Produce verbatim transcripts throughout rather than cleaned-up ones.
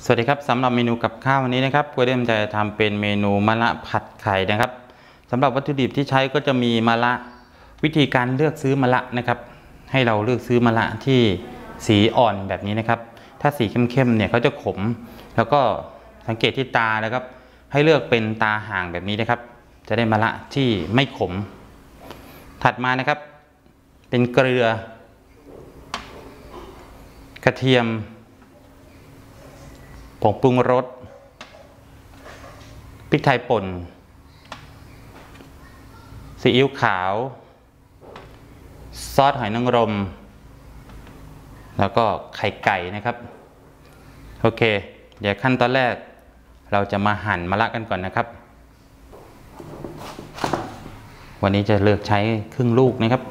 สวัสดีครับสำหรับเมนูกับข้าววันนี้นะครับกูเริ่มจะทำเป็นเมนูมะระผัดไข่นะครับสำหรับวัตถุดิบที่ใช้ก็จะมีมะระวิธีการเลือกซื้อมะระนะครับให้เราเลือกซื้อมะระที่สีอ่อนแบบนี้นะครับถ้าสีเข้มๆเนี่ยเขาจะขมแล้วก็สังเกตที่ตานะครับให้เลือกเป็นตาห่างแบบนี้นะครับจะได้มะระที่ไม่ขมถัดมานะครับเป็นเกลือกระเทียมผงปรุงรสพริกไทยป่นซีอิ๊วขาวซอสหอยนางรมแล้วก็ไข่ไก่นะครับโอเคเดี๋ยวขั้นตอนแรกเราจะมาหั่นมะระกันก่อนนะครับวันนี้จะเลือกใช้ครึ่งลูกนะครับ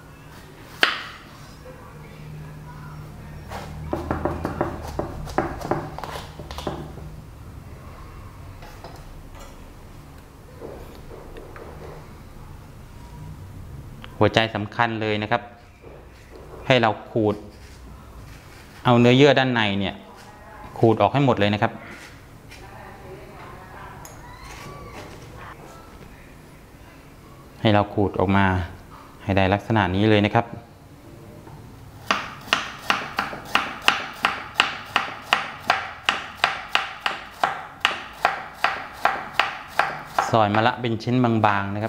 หัวใจสำคัญเลยนะครับให้เราขูดเอาเนื้อเยื่อด้านในเนี่ยขูดออกให้หมดเลยนะครับให้เราขูดออกมาให้ได้ลักษณะนี้เลยนะครับซอยมะระเป็นชิ้นบางๆนะครับ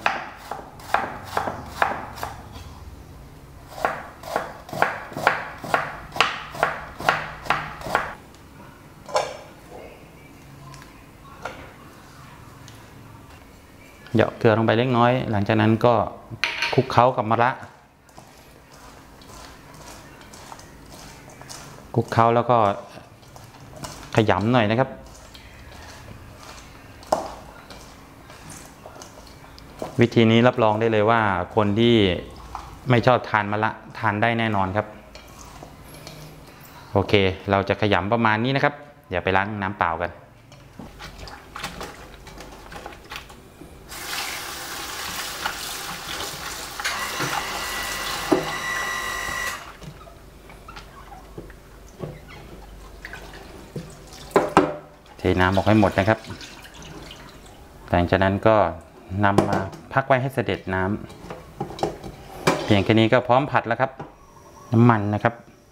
เหยาะเกลือลงไปเล็กน้อยหลังจากนั้นก็คลุกเคล้ากับมะระคลุกเคล้าแล้วก็ขยำหน่อยนะครับวิธีนี้รับรองได้เลยว่าคนที่ไม่ชอบทานมะระทานได้แน่นอนครับโอเคเราจะขยำประมาณนี้นะครับอย่าไปล้างน้ำเปล่ากันเทน้ำออกให้หมดนะครับหลังจากนั้นก็นำมาพักไว้ให้เสด็จน้ำเพียงแค่นี้ก็พร้อมผัดแล้วครับน้ำมันนะครับ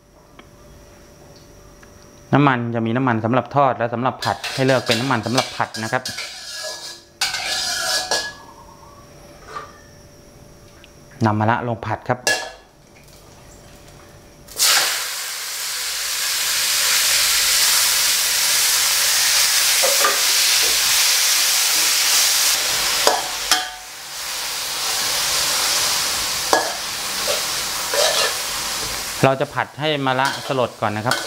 น้ำมันจะมีน้ำมันสำหรับทอดและสำหรับผัดให้เลือกเป็นน้ำมันสำหรับผัดนะครับนำมะระลงผัดครับเราจะผัดให้มะระสลดก่อนนะครับ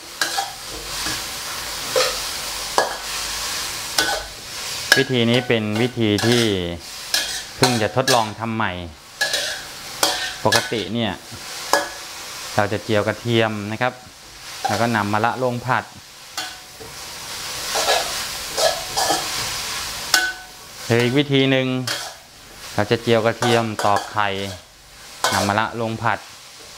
วิธีนี้เป็นวิธีที่เพิ่งจะทดลองทำใหม่ปกติเนี่ยเราจะเจียวกระเทียมนะครับแล้วก็นำมะระลงผัดหรืออีกวิธีหนึ่งเราจะเจียวกระเทียมตอกไข่นำมะระลงผัด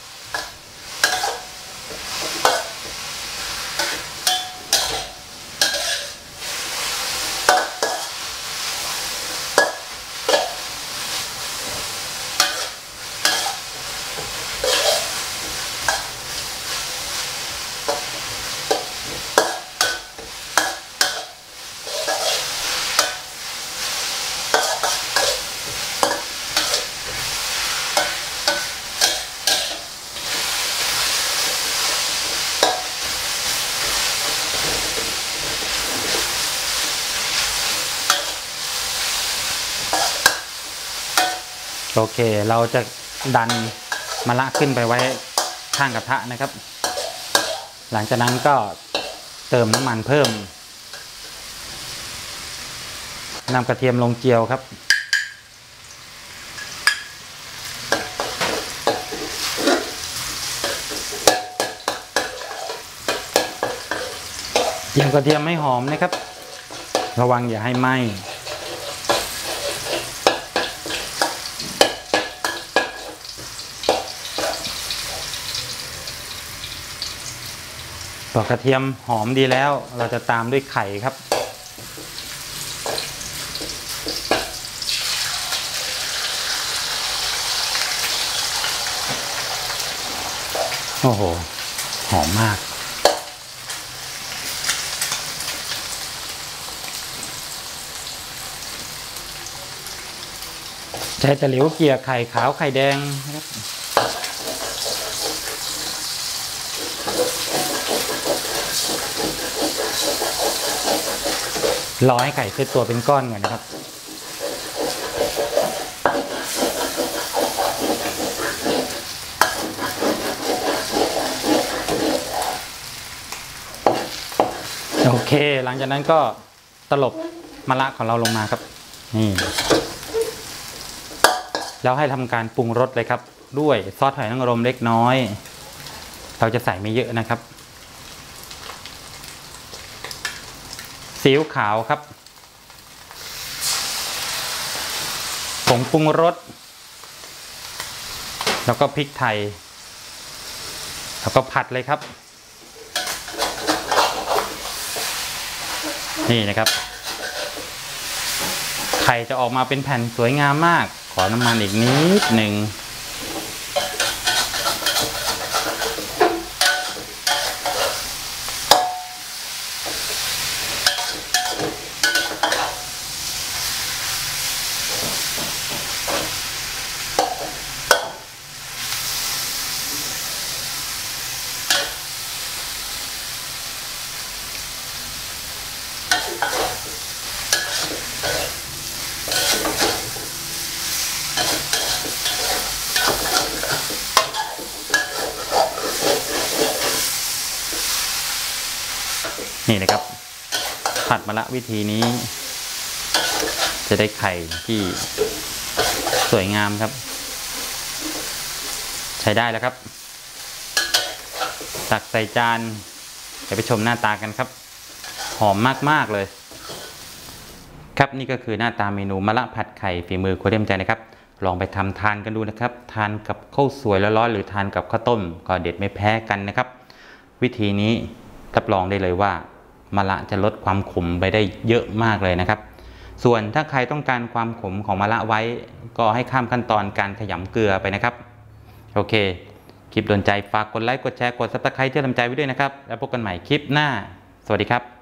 โอเคเราจะดันมะระขึ้นไปไว้ข้างกระทะนะครับหลังจากนั้นก็เติมน้ำมันเพิ่มนำกระเทียมลงเจียวครับเจียวกระเทียมให้หอมนะครับระวังอย่าให้ไหม้ ตก็กระเทียมหอมดีแล้วเราจะตามด้วยไข่ครับโอ้โหหอมมากใช้ตะหลิวเกี่ยไข่ขาวไข่แดงนะครับรอให้ไข่เซตตัวเป็นก้อนก่อนนะครับโอเคหลังจากนั้นก็ตลบมะระของเราลงมาครับนี่แล้วให้ทำการปรุงรสเลยครับด้วยซอสหอยนางรมเล็กน้อยเราจะใส่ไม่เยอะนะครับซีอิ๊วขาวครับผงปรุงรสแล้วก็พริกไทยแล้วก็ผัดเลยครับนี่นะครับไข่จะออกมาเป็นแผ่นสวยงามมากขอน้ำมันอีกนิดหนึ่งนี่นะครับผัดมะระวิธีนี้จะได้ไข่ที่สวยงามครับใช้ได้แล้วครับตักใส่จานเดี๋ยวไปชมหน้าตากันครับหอมมากๆเลยครับนี่ก็คือหน้าตาเมนูมะระผัดไข่ฝีมือครัวเต็มใจนะครับลองไปทำทานกันดูนะครับทานกับข้าวสวยร้อนๆหรือทานกับข้าวต้มก็เด็ดไม่แพ้กันนะครับวิธีนี้รับรองได้เลยว่ามะระจะลดความขมไปได้เยอะมากเลยนะครับส่วนถ้าใครต้องการความขมของมะระไว้ก็ให้ข้ามขั้นตอนการขยำเกลือไปนะครับโอเคคลิปโดนใจฝากกดไลค์กดแชร์กดซับสไครต์เพื่อทำใจไว้ด้วยนะครับแล้วพบกันใหม่คลิปหน้าสวัสดีครับ